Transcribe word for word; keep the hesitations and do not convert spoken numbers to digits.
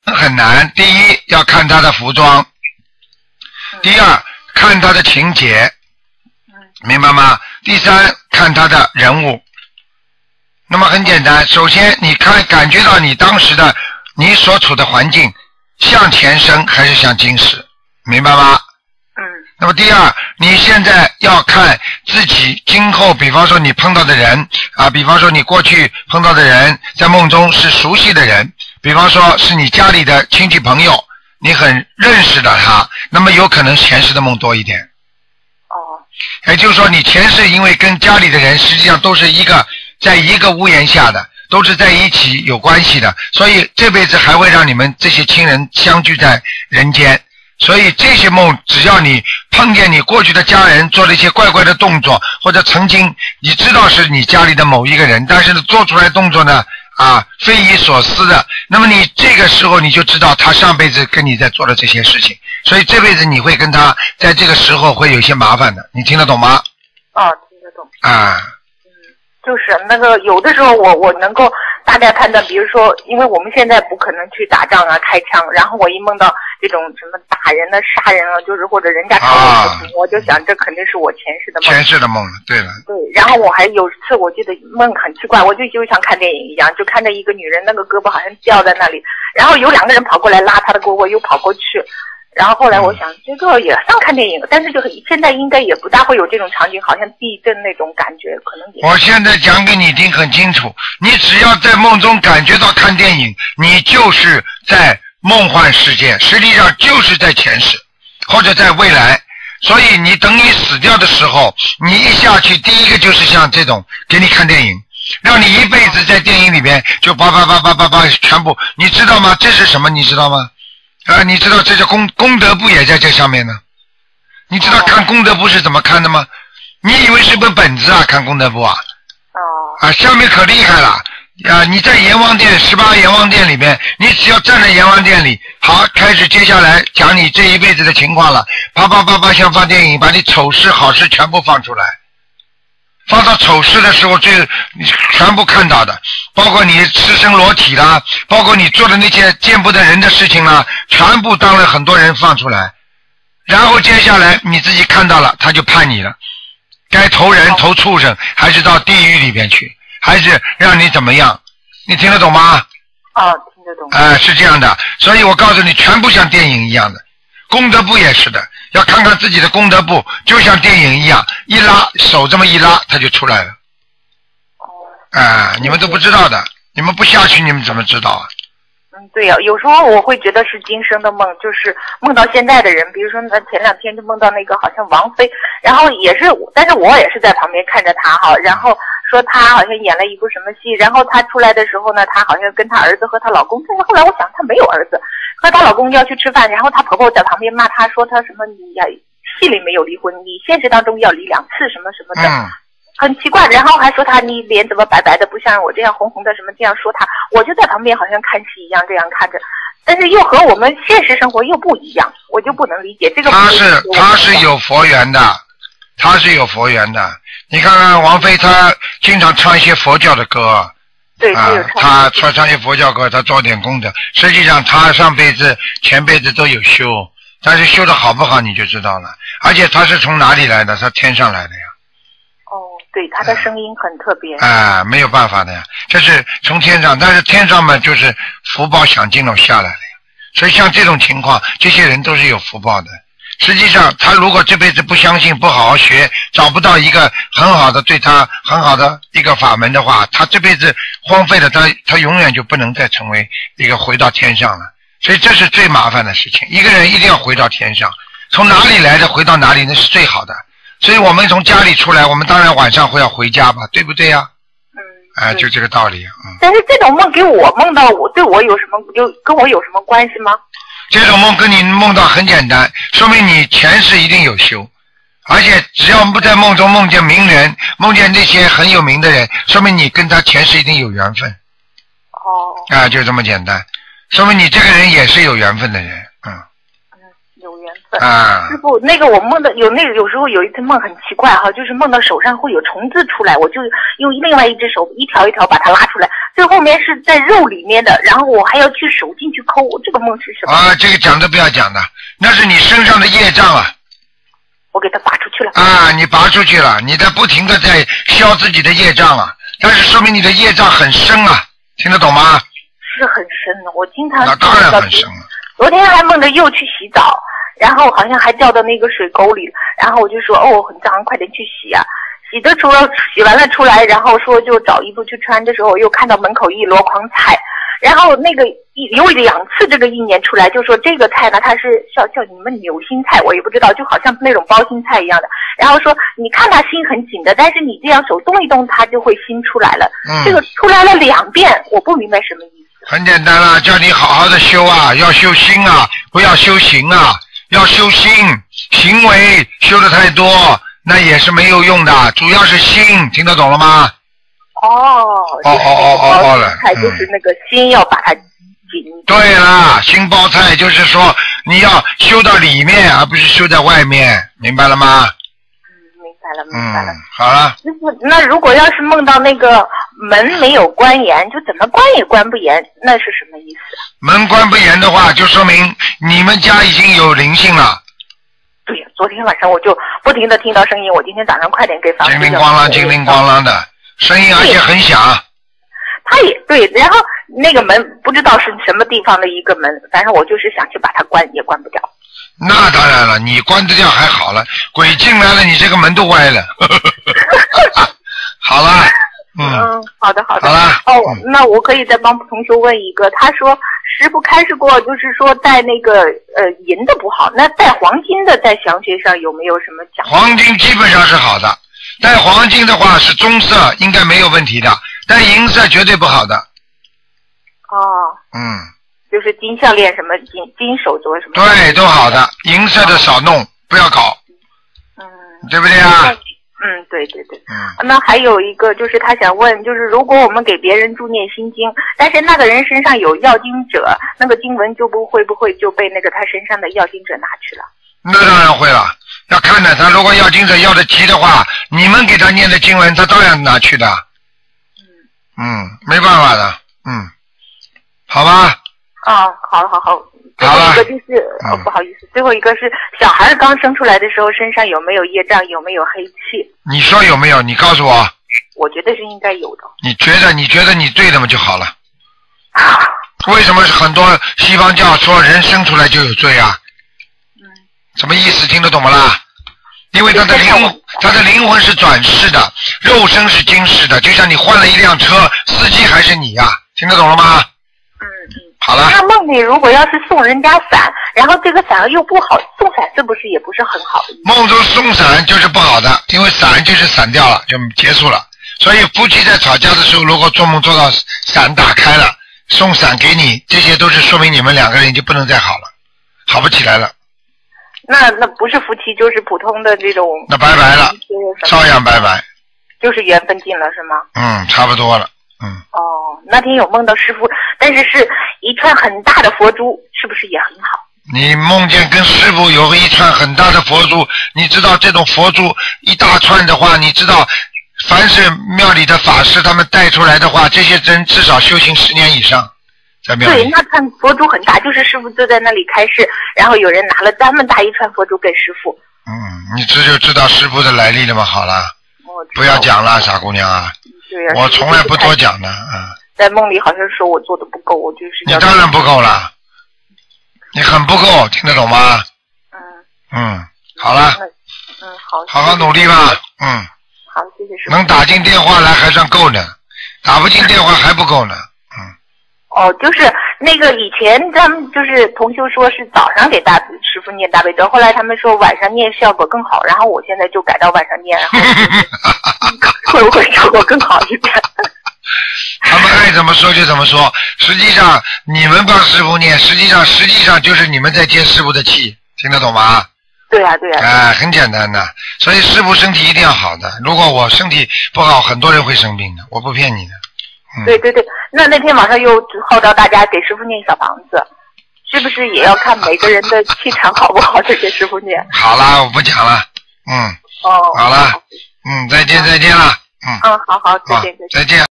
很难。第一要看他的服装，第二看他的情节，明白吗？第三看他的人物。那么很简单，首先你看感觉到你当时的你所处的环境像前生还是像今世，明白吗？ 嗯。 那么第二，你现在要看自己今后，比方说你碰到的人啊，比方说你过去碰到的人，在梦中是熟悉的人，比方说是你家里的亲戚朋友，你很认识的他，那么有可能前世的梦多一点。 哦。 也就是说，你前世因为跟家里的人实际上都是一个在一个屋檐下的，都是在一起有关系的，所以这辈子还会让你们这些亲人相聚在人间。所以这些梦，只要你碰见你过去的家人做了一些怪怪的动作，或者曾经你知道是你家里的某一个人，但是呢做出来动作呢啊匪夷所思的，那么你这个时候你就知道他上辈子跟你在做的这些事情，所以这辈子你会跟他在这个时候会有一些麻烦的，你听得懂吗？ 哦，听得懂。 啊。 就是那个有的时候我我能够大概判断，比如说因为我们现在不可能去打仗啊开枪，然后我一梦到这种什么打人的杀人啊，就是或者人家朝我不行，我就想这肯定是我前世的梦。 前世的梦了，对了。 对，然后我还有次我记得梦很奇怪，我就就像看电影一样，就看着一个女人那个胳膊好像掉在那里，然后有两个人跑过来拉她的胳膊，又跑过去。然后后来我想，这个也像看电影，但是就现在应该也不大会有这种场景，好像地震那种感觉，可能也。 我现在讲给你听很清楚，你只要在梦中感觉到看电影，你就是在梦幻世界，实际上就是在前世或者在未来。所以你等你死掉的时候，你一下去，第一个就是像这种给你看电影，让你一辈子在电影里边就叭叭叭叭叭叭全部，你知道吗？这是什么？你知道吗？啊，你知道这叫功功德簿也在这上面呢。你知道看功德簿是怎么看的吗？你以为是本本子啊？看功德簿啊？ 哦。 啊，下面可厉害了啊！你在阎王殿十八阎王殿里边，你只要站在阎王殿里，好，开始接下来讲你这一辈子的情况了，啪啪啪啪像放电影，把你丑事好事全部放出来。放到丑事的时候，最你全部看到的，包括你赤身裸体啦，包括你做的那些见不得人的事情啦，全部当了很多人放出来。然后接下来你自己看到了，他就判你了，该投人投畜生，还是到地狱里边去，还是让你怎么样？你听得懂吗？ 哦，听得懂。 哎、呃，是这样的，所以我告诉你，全部像电影一样的，功德簿也是的。要看看自己的功德簿，就像电影一样，一拉手这么一拉，它就出来了。 哦。 啊、呃，你们都不知道的，你们不下去，你们怎么知道啊？ 嗯，对呀、啊，有时候我会觉得是今生的梦，就是梦到现在的人，比如说那前两天就梦到那个好像王菲，然后也是，但是我也是在旁边看着她哈，然后说她好像演了一部什么戏，然后她出来的时候呢，她好像跟她儿子和她老公，但是后来我想她没有儿子。和她老公要去吃饭，然后她婆婆在旁边骂她说她什么你呀戏里没有离婚，你现实当中要离两次什么什么的， 嗯、 很奇怪。然后还说她你脸怎么白白的，不像我这样红红的什么这样说她，我就在旁边好像看戏一样这样看着，但是又和我们现实生活又不一样，我就不能理解这个。 她是她是有佛缘的，她是有佛缘的。你看看王菲，她经常唱一些佛教的歌。 对， 啊，他穿上些佛教歌，他做点功德。实际上，他上辈子、前辈子都有修，但是修的好不好你就知道了。而且他是从哪里来的？他天上来的呀。 哦，对，他的声音很特别。 啊，没有办法的呀，这是从天上，但是天上嘛，就是福报享尽了下来了呀。所以像这种情况，这些人都是有福报的。实际上，他如果这辈子不相信，不好好学，找不到一个很好的对他很好的一个法门的话，他这辈子荒废了，他他永远就不能再成为一个回到天上了。所以这是最麻烦的事情。一个人一定要回到天上，从哪里来的回到哪里，那是最好的。所以我们从家里出来，我们当然晚上会要回家吧，对不对呀、啊？嗯。哎、呃，就这个道理。嗯。 但是这种梦给我梦到我对我有什么有跟我有什么关系吗？ 这种梦跟你梦到很简单，说明你前世一定有修，而且只要不在梦中梦见名人，梦见那些很有名的人，说明你跟他前世一定有缘分。 哦。 啊，就这么简单，说明你这个人也是有缘分的人，嗯。 嗯，有缘分。 啊。 师傅，那个我梦的有那个有时候有一次梦很奇怪哈，就是梦到手上会有虫子出来，我就用另外一只手一条一条把它拉出来，最后面是在肉里面的，然后我还要去手进去抠，这个梦是什么？ 啊，这个讲都不要讲的，那是你身上的业障啊。 我给它拔出去了。 啊，你拔出去了，你在不停的在消自己的业障啊，但是说明你的业障很深啊，听得懂吗？ 是很深的，我经常。 那当然很深了。 昨天还梦着又去洗澡，然后好像还掉到那个水沟里，然后我就说哦很脏，快点去洗啊！洗的出了，洗完了出来，然后说就找衣服去穿的时候，我又看到门口一箩筐菜，然后那个有两次这个意念出来，就说这个菜呢，它是叫叫你们扭心菜，我也不知道，就好像那种包心菜一样的。然后说你看它心很紧的，但是你这样手动一动，它就会心出来了。嗯、这个出来了两遍，我不明白什么意思。 很简单了，叫你好好的修啊，要修心啊，不要修行啊，要修心。行为修的太多，那也是没有用的，主要是心，听得懂了吗？ 哦，哦哦哦哦哦了， 菜就是那个心要把它紧。 对啦，心包菜就是说你要修到里面，而不是修在外面，明白了吗？ 嗯，明白了，明白了。 嗯，好了。 那如果要是梦到那个门没有关严，就怎么关也关不严，那是什么意思？ 门关不严的话，就说明你们家已经有灵性了。 对呀，昨天晚上我就不停的听到声音，我今天早上快点给房子。 叮铃咣啷，叮铃咣啷的声音，而且很响。 他也对，然后那个门不知道是什么地方的一个门，反正我就是想去把它关，也关不掉。 那当然了，你关得掉还好了，鬼进来了，你这个门都歪了。好了，嗯， 嗯，好的好的。 好了。 哦，嗯、那我可以再帮同学问一个，他说师傅开示过，就是说带那个呃银的不好，那带黄金的在祥学上有没有什么讲究？ 黄金基本上是好的，带黄金的话是棕色，应该没有问题的。但银色绝对不好的。 哦。 嗯。 就是金项链什么金金手镯什么。 对，都好的，银色的少弄，不要搞。 嗯。 对不对啊？ 嗯，对对对。 嗯。 那还有一个就是他想问，就是如果我们给别人助念心经，但是那个人身上有要经者，那个经文就不会不会就被那个他身上的要经者拿去了？ 那当然会了，要看的，他如果要经者要的急的话，你们给他念的经文，他当然拿去的。嗯，没办法的，嗯，好吧。 啊，好好好。最后一个就是，哦，不好意思，最后一个是小孩刚生出来的时候身上有没有业障，有没有黑气？ 你说有没有？你告诉我。 我觉得是应该有的。 你觉得你觉得你对的嘛就好了。为什么很多西方教说人生出来就有罪啊？嗯。什么意思？听得懂吗啦？因为他的灵魂，他的灵魂是转世的，肉身是今世的，就像你换了一辆车，司机还是你呀、啊，听得懂了吗？ 嗯嗯。 好了。 那梦里如果要是送人家伞，然后这个伞又不好，送伞是不是也不是很好的？ 梦中送伞就是不好的，因为伞就是散掉了，就结束了。所以夫妻在吵架的时候，如果做梦做到伞打开了，送伞给你，这些都是说明你们两个人就不能再好了，好不起来了。 那那不是夫妻，就是普通的这种。 那拜拜了，照样拜拜。 就是缘分尽了，是吗？ 嗯，差不多了，嗯。 哦，那天有梦到师父，但是是一串很大的佛珠，是不是也很好？ 你梦见跟师父有一串很大的佛珠，你知道这种佛珠一大串的话，你知道，凡是庙里的法师他们带出来的话，这些人至少修行十年以上。 对，那串佛珠很大，就是师父坐在那里开示，然后有人拿了这么大一串佛珠给师父。 嗯，你这就知道师父的来历了吗？好了，不要讲了，傻姑娘啊！ 对呀， 我从来不多讲的，嗯。 在梦里好像说我做的不够，我就是。 你当然不够了，你很不够，听得懂吗？ 嗯。 嗯，好了。 嗯，好。 好好努力吧，嗯。 好，谢谢师父。 能打进电话来还算够呢，打不进电话还不够呢。 哦，就是那个以前咱们就是同修说是早上给大师父念大悲咒，后来他们说晚上念效果更好，然后我现在就改到晚上念，然后会不会效果更好一点？ 他们爱怎么说就怎么说，实际上你们帮师父念，实际上实际上就是你们在接师父的气，听得懂吗？ 对呀、啊、对呀、啊。 哎，很简单的，所以师父身体一定要好的，如果我身体不好，很多人会生病的，我不骗你的。 对对对，那那天晚上又号召大家给师父念小房子， 是不是也要看每个人的气场好不好？这些师傅念。 好了，我不讲了。嗯。 哦。 好了。嗯，再见再见了。嗯。 嗯，好好，再见再见。 再见。